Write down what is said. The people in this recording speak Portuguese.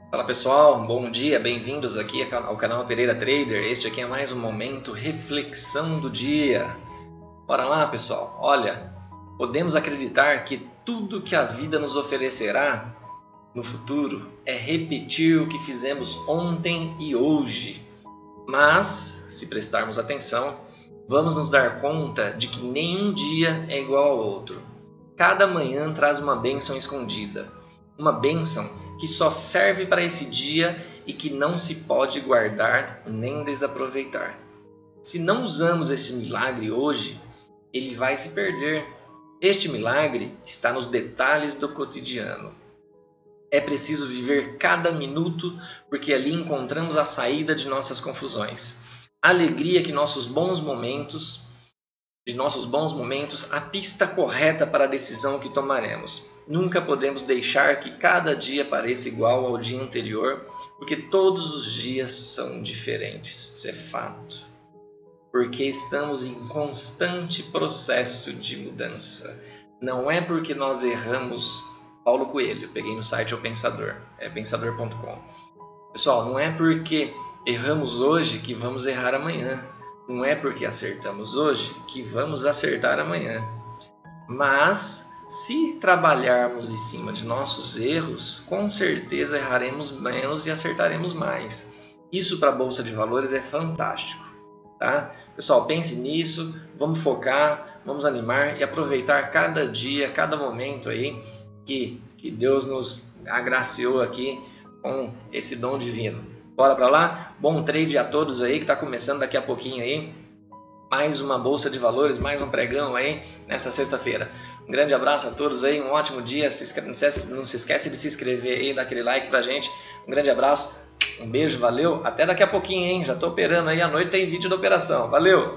Fala pessoal, bom dia, bem-vindos aqui ao canal Pereira Trader. Este aqui é mais um momento reflexão do dia. Bora lá pessoal, olha, podemos acreditar que tudo que a vida nos oferecerá no futuro é repetir o que fizemos ontem e hoje. Mas, se prestarmos atenção, vamos nos dar conta de que nenhum dia é igual ao outro. Cada manhã traz uma bênção escondida, uma bênção que só serve para esse dia e que não se pode guardar nem desaproveitar. Se não usamos esse milagre hoje, ele vai se perder. Este milagre está nos detalhes do cotidiano. É preciso viver cada minuto, porque ali encontramos a saída de nossas confusões. A alegria que de nossos bons momentos, a pista correta para a decisão que tomaremos. Nunca podemos deixar que cada dia pareça igual ao dia anterior, porque todos os dias são diferentes, isso é fato. Porque estamos em constante processo de mudança. Não é porque nós erramos. Paulo Coelho, peguei no site O Pensador, é pensador.com. Pessoal, não é porque erramos hoje que vamos errar amanhã. Não é porque acertamos hoje que vamos acertar amanhã. Mas, se trabalharmos em cima de nossos erros, com certeza erraremos menos e acertaremos mais. Isso para a Bolsa de Valores é fantástico. Tá? Pessoal, pense nisso, vamos focar, vamos animar e aproveitar cada dia, cada momento aí que Deus nos agraciou aqui com esse dom divino. Bora para lá? Bom trade a todos aí que está começando daqui a pouquinho aí. Mais uma Bolsa de Valores, mais um pregão aí nessa sexta-feira. Um grande abraço a todos aí, um ótimo dia. Não se esquece de se inscrever aí, dar aquele like pra gente. Um grande abraço, um beijo, valeu. Até daqui a pouquinho, hein? Já tô operando aí, à noite tem vídeo da operação. Valeu!